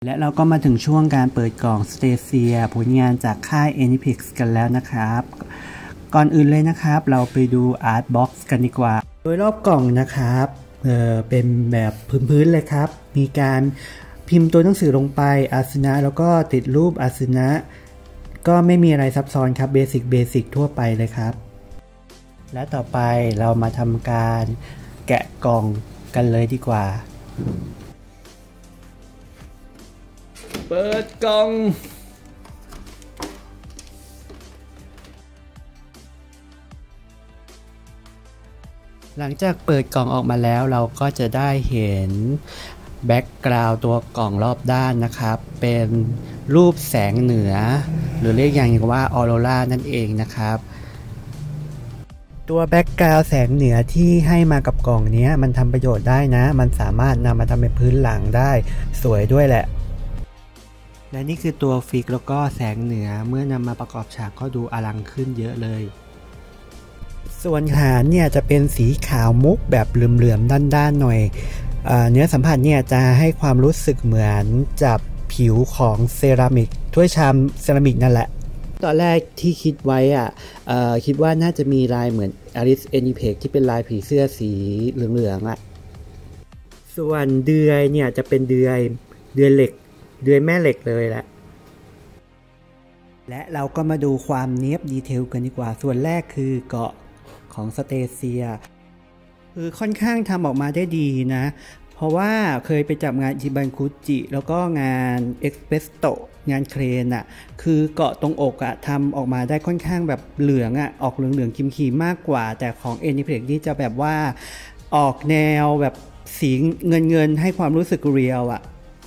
และเราก็มาถึงช่วงการเปิดกล่อง Stacia ผลงานจากค่าย Aniplex กันแล้วนะครับก่อนอื่นเลยนะครับเราไปดู Art Box กันดีกว่าโดยรอบกล่องนะครับเป็นแบบพื้นๆเลยครับมีการพิมพ์ตัวหนังสือลงไปอาสนะแล้วก็ติดรูปอาสนะก็ไม่มีอะไรซับซ้อนครับเบสิกทั่วไปเลยครับและต่อไปเรามาทำการแกะกล่องกันเลยดีกว่าเปิดกล่องหลังจากเปิดกล่องออกมาแล้วเราก็จะได้เห็นแบ็กกราวด์ตัวกล่องรอบด้านนะครับเป็นรูปแสงเหนือหรือเรียกอย่างว่าออโรรานั่นเองนะครับตัวแบ็กกราวด์แสงเหนือที่ให้มากับกล่องนี้มันทำประโยชน์ได้นะมันสามารถนำมาทำเป็นพื้นหลังได้สวยด้วยแหละและนี่คือตัวฟิกแล้วก็แสงเหนือเมื่อนำมาประกอบฉากก็ดูอลังขึ้นเยอะเลยส่วนฐานเนี่ยจะเป็นสีขาวมุกแบบเหลื่อมๆด้านๆหน่อยเนื้อสัมผัสเนี่ยจะให้ความรู้สึกเหมือนจับผิวของเซรามิกถ้วยชามเซรามิกนั่นแหละตอนแรกที่คิดไว้คิดว่าน่าจะมีลายเหมือน Alice Aniplex ที่เป็นลายผีเสื้อสีเหลืองๆส่วนเดือยเนี่ยจะเป็นเดือยเหล็กเดือยแม่เหล็กเลยแหละและเราก็มาดูความเนียบดีเทลกันดีกว่าส่วนแรกคือเกาะของสเตเซียคือค่อนข้างทำออกมาได้ดีนะเพราะว่าเคยไปจับงานอิบันคุจิแล้วก็งานเอ็กเพรสโตงานเครนคือเกาะตรงอกทำออกมาได้ค่อนข้างแบบเหลืองออกเหลืองๆครีมๆมากกว่าแต่ของ Aniplex นี่จะแบบว่าออกแนวแบบสีเงินให้ความรู้สึกเรียล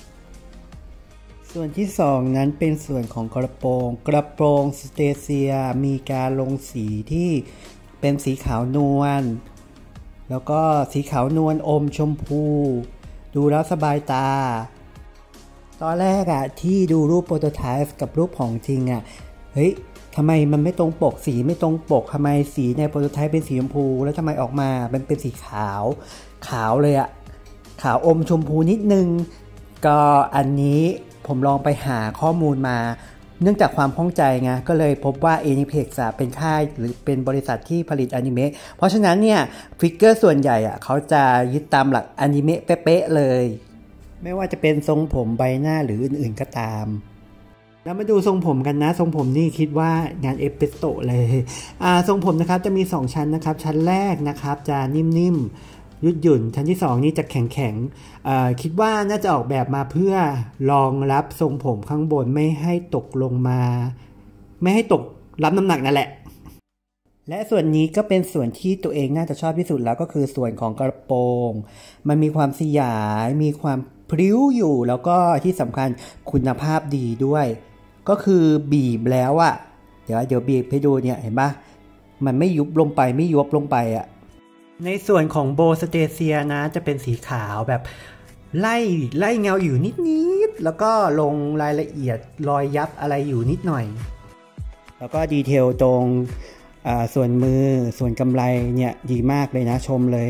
ส่วนที่2นั้นเป็นส่วนของกระโปรงสเตเซียมีการลงสีที่เป็นสีขาวนวลแล้วก็สีขาวนวลอมชมพูดูแล้วสบายตาตอนแรกที่ดูรูปโปรโตไทป์กับรูปของจริงเฮ้ยทำไมมันไม่ตรงปกสีไม่ตรงปกทำไมสีในโปรโตไทป์เป็นสีชมพูแล้วทำไมออกมาเป็นสีขาวเลยขาวอมชมพูนิดนึงก็อันนี้ผมลองไปหาข้อมูลมาเนื่องจากความข้องใจไงก็เลยพบว่า Aniplex เป็นค่ายหรือเป็นบริษัทที่ผลิตอนิเมะเพราะฉะนั้นเนี่ยฟิกเกอร์ส่วนใหญ่เขาจะยึดตามหลักอนิเมะเป๊ะๆเลยไม่ว่าจะเป็นทรงผมใบหน้าหรืออื่นๆก็ตามแล้วมาดูทรงผมกันนะทรงผมนี่คิดว่างานเอเปโตเลยทรงผมนะครับจะมี2ชั้นนะครับชั้นแรกนะครับจะนิ่มๆยืดหยุ่นชั้นที่2นี่จะแข็งคิดว่าน่าจะออกแบบมาเพื่อรองรับทรงผมข้างบนไม่ให้ตกลงมาไม่ให้ตกรับน้ำหนักนั่นแหละและส่วนนี้ก็เป็นส่วนที่ตัวเองน่าจะชอบที่สุดแล้วก็คือส่วนของกระโปรงมันมีความสยายมีความพริ้วอยู่แล้วก็ที่สำคัญคุณภาพดีด้วยก็คือบีบแล้วเดี๋ยวบีบให้ดูเนี่ยเห็นปะมันไม่ยุบลงไปไม่ยุบลงไปในส่วนของโบสเตเซียนะจะเป็นสีขาวแบบไล่เงาอยู่นิดแล้วก็ลงรายละเอียดรอยยับอะไรอยู่นิดหน่อยแล้วก็ดีเทลตรงส่วนมือส่วนกำไลเนี่ยดีมากเลยนะชมเลย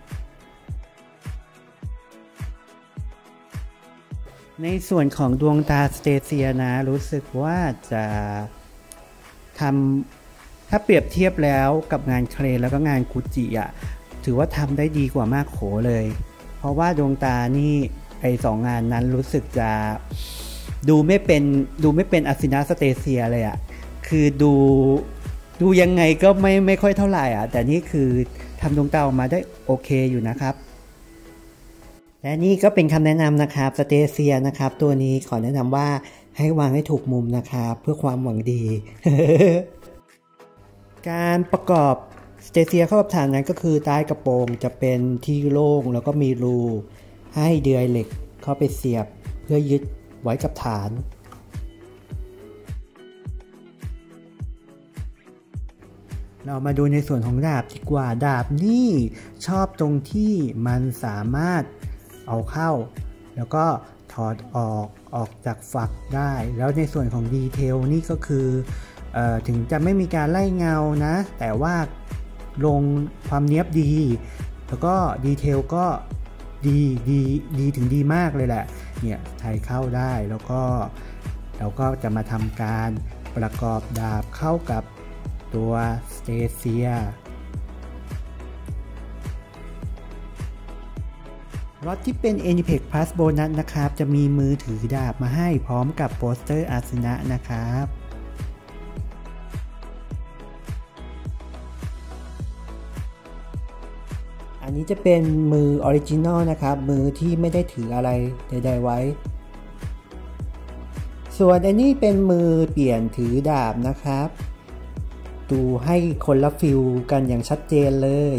ในส่วนของดวงตาสเตเซียนะรู้สึกว่าจะทำถ้าเปรียบเทียบแล้วกับงานเครนแล้วก็งานกุจิถือว่าทำได้ดีกว่ามากโขเลยเพราะว่าดวงตานี่ไอ้2งานนั้นรู้สึกจะดูไม่เป็นอาซินาสเตเซียเลยคือดูยังไงก็ไม่ค่อยเท่าไหร่แต่นี่คือทำดวงตาออกมาได้โอเคอยู่นะครับและนี่ก็เป็นคำแนะนำนะครับสเตเซียนะครับตัวนี้ขอแนะนำว่าให้วางให้ถูกมุมนะครับเพื่อความหวังดี การประกอบสเตเซียเข้ากับฐานนั้นก็คือใต้กระโปรงจะเป็นที่โล่งแล้วก็มีรูให้เดือยเหล็กเข้าไปเสียบเพื่อยึดไว้กับฐานเรามาดูในส่วนของดาบดีกว่าดาบนี่ชอบตรงที่มันสามารถเอาเข้าแล้วก็ถอดออกจากฝักได้แล้วในส่วนของดีเทลนี่ก็คือถึงจะไม่มีการไล่เงานะแต่ว่าลงความเนียบดีแล้วก็ดีเทลก็ดีถึงดีมากเลยแหละเนี่ยไทยเข้าได้แล้วก็เราก็จะมาทำการประกอบดาบเข้ากับตัวสเตเซียรถที่เป็น Enipex Plus Bonus นะครับจะมีมือถือดาบมาให้พร้อมกับโปสเตอร์อาสนะนะครับอันนี้จะเป็นมือออริจินอลนะครับมือที่ไม่ได้ถืออะไรใดๆไว้ส่วนอันนี้เป็นมือเปลี่ยนถือดาบนะครับดูให้คนละฟิลกันอย่างชัดเจนเลย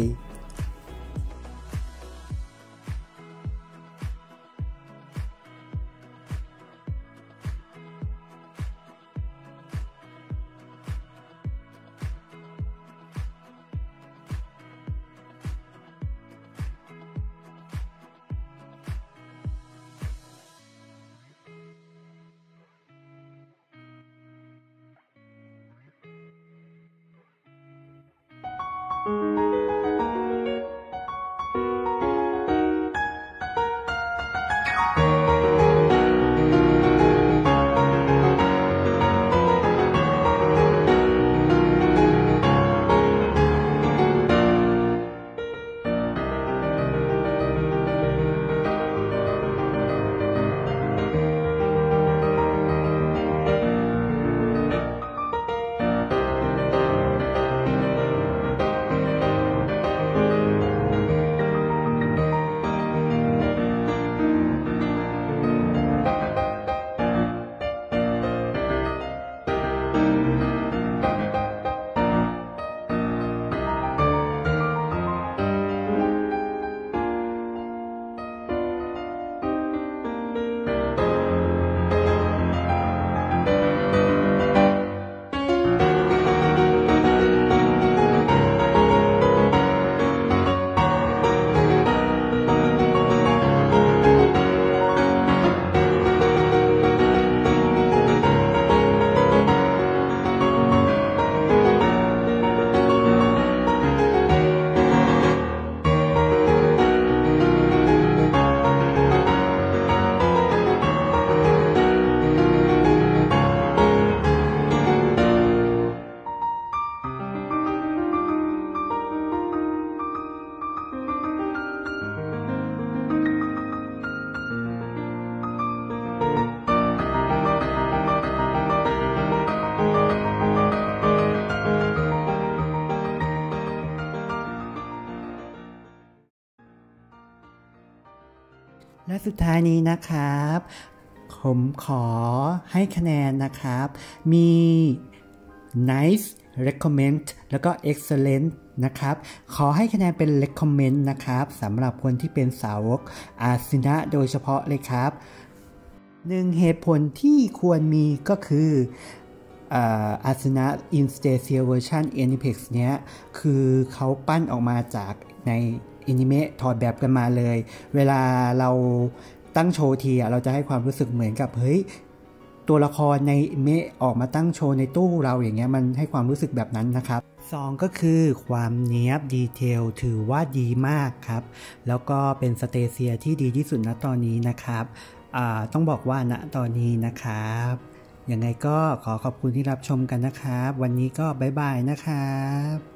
และสุดท้ายนี้นะครับผมขอให้คะแนนนะครับมี nice recommend แล้วก็ excellent นะครับขอให้คะแนนเป็น recommend นะครับสำหรับคนที่เป็นสาวกอาสนะโดยเฉพาะเลยครับหนึ่งเหตุผลที่ควรมีก็คืออาสนะ in Stasia version Enipex เนี้ยคือเขาปั้นออกมาจากในอนิเมะถอดแบบกันมาเลยเวลาเราตั้งโชว์ทีเราจะให้ความรู้สึกเหมือนกับเฮ้ยตัวละครในอนิเมะออกมาตั้งโชว์ในตู้เราอย่างเงี้ยมันให้ความรู้สึกแบบนั้นนะครับ2ก็คือความเนียบดีเทลถือว่าดีมากครับแล้วก็เป็นสเตเซียที่ดีที่สุดณตอนนี้นะครับต้องบอกว่าณตอนนี้นะครับยังไงก็ขอขอบคุณที่รับชมกันนะครับวันนี้ก็บ๊ายบายนะครับ